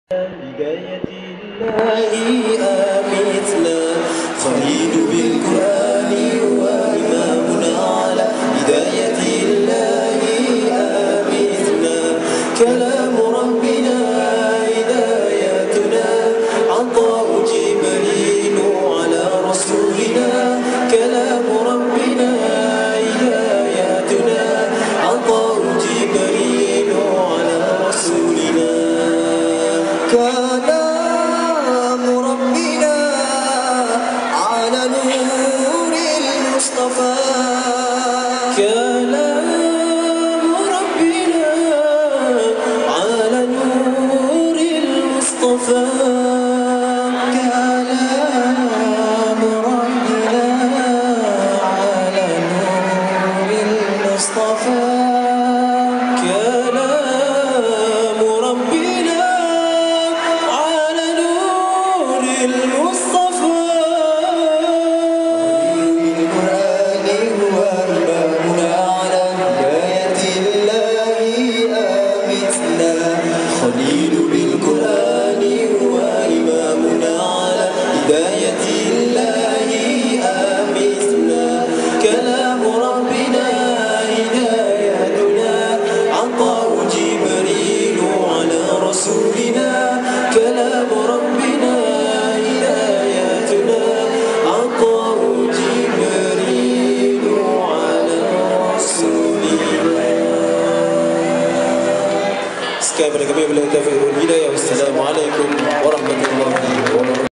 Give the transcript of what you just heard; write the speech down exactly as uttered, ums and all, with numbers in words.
هداية الله آمتنا خليل بالقرآن وإمامنا على هداية الله آمتنا كلام ربنا هدايتنا عطاء جبريل على رسولنا كلام ربنا هدايتنا عطاء جبريل على رسولنا كلام ربنا على نور المصطفى كلام ربنا على نور المصطفى كلام ربنا على نور المصطفى كلام ربنا المصطفى بالقرآن هو إمامنا على هداية الله آمتنا خليل بالقرآن هو إمامنا على هداية الله آمتنا كلام ربنا هدايتنا عطاء جبريل على رسولنا كلام ربنا Sekian pada kami, wabillahi taufiq wal hidayah. Wassalamualaikum warahmatullahi wabarakatuh.